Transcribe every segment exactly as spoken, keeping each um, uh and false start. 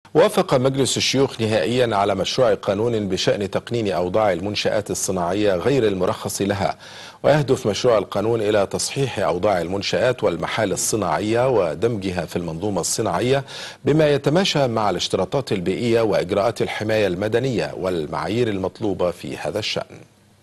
وافق مجلس الشيوخ نهائيا على مشروع قانون بشأن تقنين أوضاع المنشآت الصناعية غير المرخص لها، ويهدف مشروع القانون إلى تصحيح أوضاع المنشآت والمحال الصناعية ودمجها في المنظومة الصناعية بما يتماشى مع الاشتراطات البيئية وإجراءات الحماية المدنية والمعايير المطلوبة في هذا الشأن.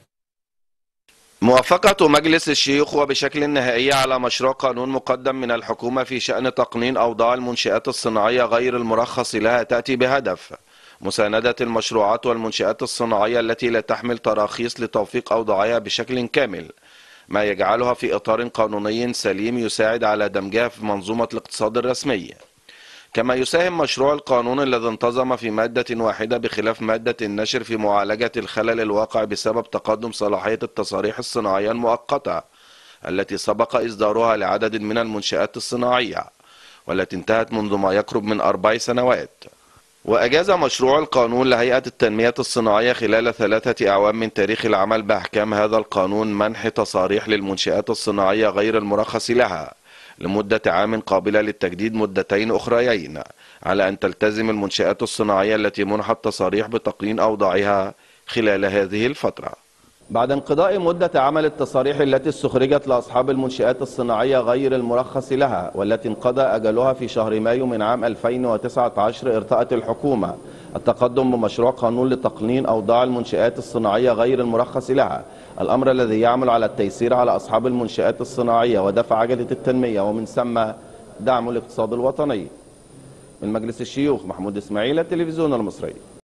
موافقة مجلس الشيوخ وبشكل نهائي على مشروع قانون مقدم من الحكومة في شأن تقنين أوضاع المنشآت الصناعية غير المرخص لها تأتي بهدف مساندة المشروعات والمنشآت الصناعية التي لا تحمل تراخيص لتوثيق أوضاعها بشكل كامل، ما يجعلها في إطار قانوني سليم يساعد على دمجها في منظومة الاقتصاد الرسمي. كما يساهم مشروع القانون الذي انتظم في مادة واحدة بخلاف مادة النشر في معالجة الخلل الواقع بسبب تقدم صلاحية التصاريح الصناعية المؤقتة التي سبق إصدارها لعدد من المنشآت الصناعية والتي انتهت منذ ما يقرب من أربع سنوات. وأجاز مشروع القانون لهيئة التنمية الصناعية خلال ثلاثة أعوام من تاريخ العمل بأحكام هذا القانون منح تصاريح للمنشآت الصناعية غير المرخص لها لمدة عام قابلة للتجديد مدتين أخريين، على أن تلتزم المنشآت الصناعية التي منحت تصاريح بتقنين أوضاعها خلال هذه الفترة. بعد انقضاء مدة عمل التصاريح التي استخرجت لأصحاب المنشآت الصناعية غير المرخص لها والتي انقضى أجلها في شهر مايو من عام ألفين وتسعة عشر، ارتأت الحكومة التقدم بمشروع قانون لتقنين أوضاع المنشآت الصناعية غير المرخص لها، الأمر الذي يعمل على التيسير على أصحاب المنشآت الصناعية ودفع عجلة التنمية ومن ثم دعم الاقتصاد الوطني. من مجلس الشيوخ محمود إسماعيل، التلفزيون المصري.